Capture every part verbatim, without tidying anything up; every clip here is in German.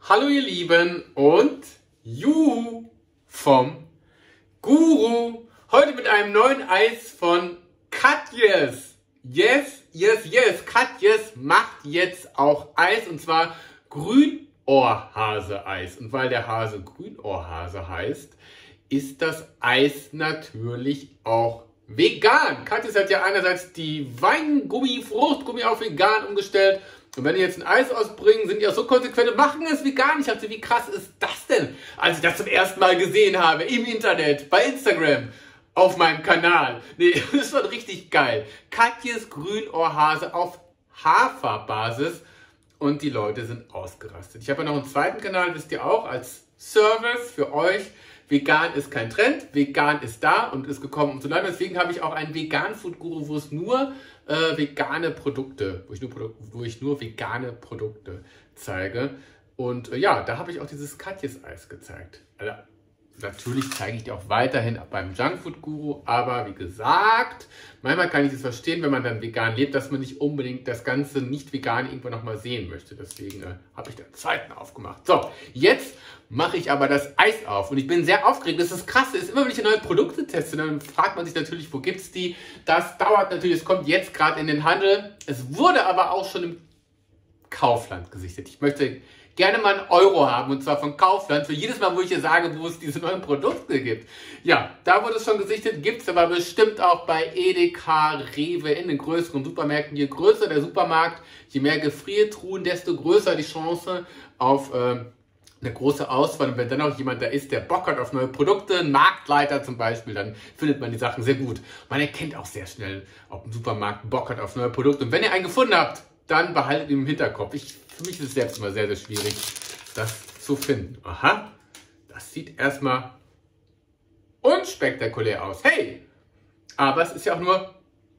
Hallo ihr Lieben und Juhu vom Guru. Heute mit einem neuen Eis von Katjes. Yes, yes, yes. Katjes macht jetzt auch Eis und zwar Grünohrhase-Eis. Und weil der Hase Grünohrhase heißt, ist das Eis natürlich auch vegan. Katjes hat ja einerseits die Weingummi, Fruchtgummi auf vegan umgestellt. Und wenn die jetzt ein Eis ausbringen, sind die auch so konsequent und machen es vegan. Ich dachte, wie krass ist das denn? Als ich das zum ersten Mal gesehen habe, im Internet, bei Instagram, auf meinem Kanal. Nee, das war richtig geil. Katjes Grünohrhase auf Haferbasis. Und die Leute sind ausgerastet. Ich habe ja noch einen zweiten Kanal, wisst ihr auch, als Service für euch. Vegan ist kein Trend, vegan ist da und ist gekommen, um zu bleiben. Deswegen habe ich auch einen Vegan-Food-Guru, wo es nur äh, vegane Produkte, wo ich nur, Produ wo ich nur vegane Produkte zeige. Und äh, ja, da habe ich auch dieses Katjes-Eis gezeigt. Also, natürlich zeige ich die auch weiterhin beim Junkfood-Guru, aber wie gesagt, manchmal kann ich es verstehen, wenn man dann vegan lebt, dass man nicht unbedingt das Ganze nicht vegan irgendwann nochmal sehen möchte. Deswegen äh, habe ich den zweiten aufgemacht. So, jetzt mache ich aber das Eis auf und ich bin sehr aufgeregt. Das ist krass, ist immer, wenn ich neue Produkte teste, dann fragt man sich natürlich, wo gibt es die? Das dauert natürlich, es kommt jetzt gerade in den Handel. Es wurde aber auch schon im Kaufland gesichtet. Ich möchte gerne mal einen Euro haben, und zwar von Kaufland, für jedes Mal, wo ich hier sage, wo es diese neuen Produkte gibt. Ja, da wurde es schon gesichtet, gibt es aber bestimmt auch bei Edeka, Rewe, in den größeren Supermärkten. Je größer der Supermarkt, je mehr Gefriertruhen, desto größer die Chance auf äh, eine große Auswahl. Und wenn dann auch jemand da ist, der Bock hat auf neue Produkte, ein Marktleiter zum Beispiel, dann findet man die Sachen sehr gut. Man erkennt auch sehr schnell, ob ein Supermarkt Bock hat auf neue Produkte. Und wenn ihr einen gefunden habt, dann behaltet ihn im Hinterkopf. Ich, für mich ist es selbst immer sehr, sehr schwierig, das zu finden. Aha, das sieht erstmal unspektakulär aus. Hey, aber es ist ja auch nur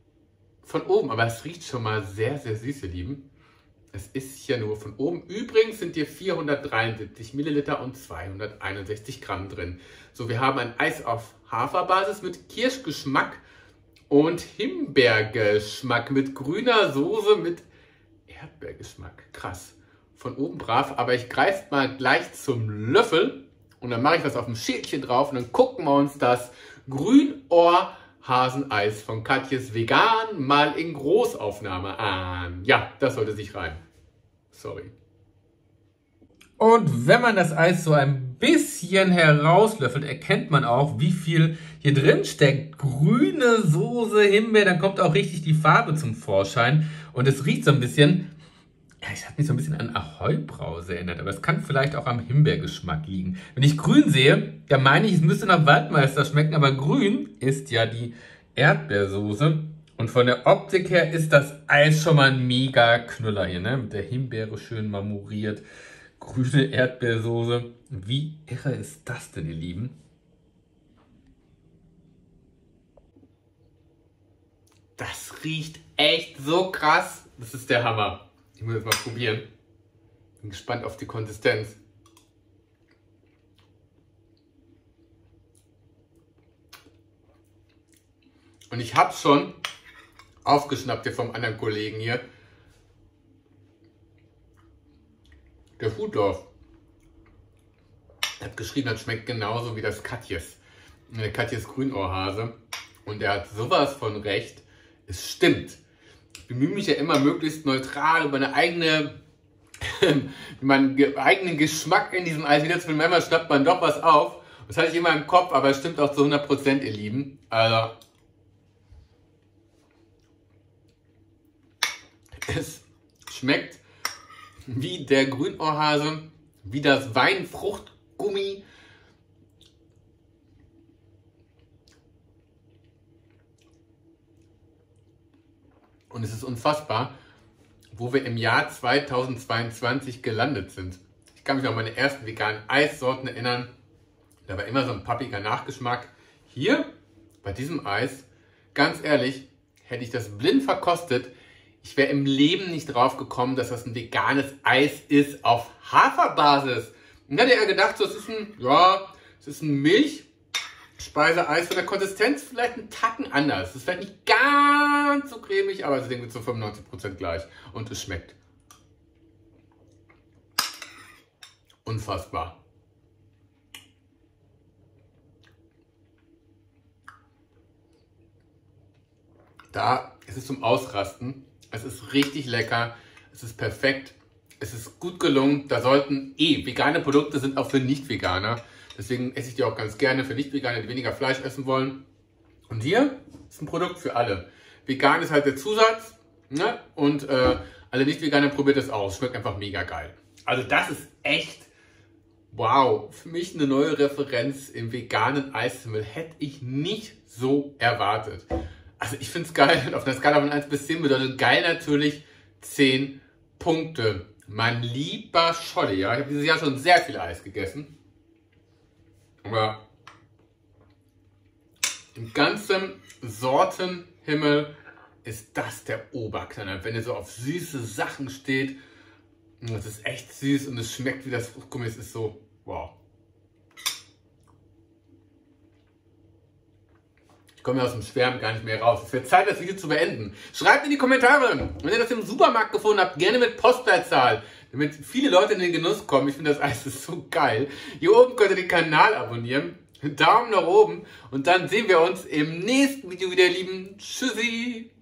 von oben. Aber es riecht schon mal sehr, sehr süß, ihr Lieben. Es ist hier nur von oben. Übrigens sind hier vierhundertdreiundsiebzig Milliliter und zweihunderteinundsechzig Gramm drin. So, wir haben ein Eis auf Haferbasis mit Kirschgeschmack und Himbeergeschmack mit grüner Soße mit Erdbeergeschmack. Krass. Von oben brav, aber ich greife mal gleich zum Löffel und dann mache ich was auf dem Schälchen drauf und dann gucken wir uns das Grünohrhaseneis von Katjes Vegan mal in Großaufnahme an. Ja, das sollte sich reimen. Sorry. Und wenn man das Eis so ein bisschen herauslöffelt, erkennt man auch, wie viel hier drin steckt. Grüne Soße, Himbeer, dann kommt auch richtig die Farbe zum Vorschein. Und es riecht so ein bisschen, ja, es hat mich so ein bisschen an Ahoi-Brause erinnert, aber es kann vielleicht auch am Himbeergeschmack liegen. Wenn ich grün sehe, dann meine ich, es müsste nach Waldmeister schmecken, aber grün ist ja die Erdbeersoße. Und von der Optik her ist das Eis schon mal ein mega Knüller hier, ne? Mit der Himbeere schön marmoriert. Grüne Erdbeersoße. Wie irre ist das denn, ihr Lieben? Das riecht echt so krass. Das ist der Hammer. Ich muss jetzt mal probieren. Bin gespannt auf die Konsistenz. Und ich habe schon aufgeschnappt hier vom anderen Kollegen hier. Der Foodorf hat geschrieben, das schmeckt genauso wie das Katjes. Der Katjes Grünohrhase. Und er hat sowas von recht. Es stimmt. Ich bemühe mich ja immer möglichst neutral über meine eigene, meinen eigenen Geschmack in diesem Eis wiederzufinden. Manchmal schnappt man doch was auf. Das hatte ich immer im Kopf, aber es stimmt auch zu hundert Prozent, ihr Lieben. Also, es schmeckt wie der Grünohrhase, wie das Weinfruchtgummi. Und es ist unfassbar, wo wir im Jahr zweitausendzweiundzwanzig gelandet sind. Ich kann mich noch an meine ersten veganen Eissorten erinnern. Da war immer so ein pappiger Nachgeschmack. Hier, bei diesem Eis, ganz ehrlich, hätte ich das blind verkostet, ich wäre im Leben nicht drauf gekommen, dass das ein veganes Eis ist auf Haferbasis. Und dann hätte er gedacht, so, es ist ein, ja, es ist ein Milchspeiseeis von der Konsistenz vielleicht einen Tacken anders. Es ist vielleicht nicht ganz so cremig, aber es ist irgendwie zu fünfundneunzig Prozent gleich. Und es schmeckt. unfassbar. Da ist es zum Ausrasten. Es ist richtig lecker. Es ist perfekt. Es ist gut gelungen. Da sollten eh, vegane Produkte sind auch für Nicht-Veganer. Deswegen esse ich die auch ganz gerne für Nicht-Veganer, die weniger Fleisch essen wollen. Und hier ist ein Produkt für alle. Vegan ist halt der Zusatz. Ne? Und äh, alle Nicht-Veganer probiert es aus. Schmeckt einfach mega geil. Also das ist echt, wow, für mich eine neue Referenz im veganen Eishimmel. Hätte ich nicht so erwartet. Also ich finde es geil. Auf einer Skala von eins bis zehn bedeutet geil natürlich zehn Punkte. Mein lieber Scholli, ja, ich habe dieses Jahr schon sehr viel Eis gegessen. Aber im ganzen Sortenhimmel ist das der Oberknaller. Wenn ihr so auf süße Sachen steht, das ist echt süß und es schmeckt wie das Fruchtgummi, es ist so, wow. Ich komme ja aus dem Schwärmen gar nicht mehr raus. Es wird Zeit, das Video zu beenden. Schreibt in die Kommentare, wenn ihr das im Supermarkt gefunden habt, gerne mit Postleitzahl, damit viele Leute in den Genuss kommen. Ich finde das Eis ist so geil. Hier oben könnt ihr den Kanal abonnieren. Daumen nach oben und dann sehen wir uns im nächsten Video wieder, ihr Lieben. Tschüssi!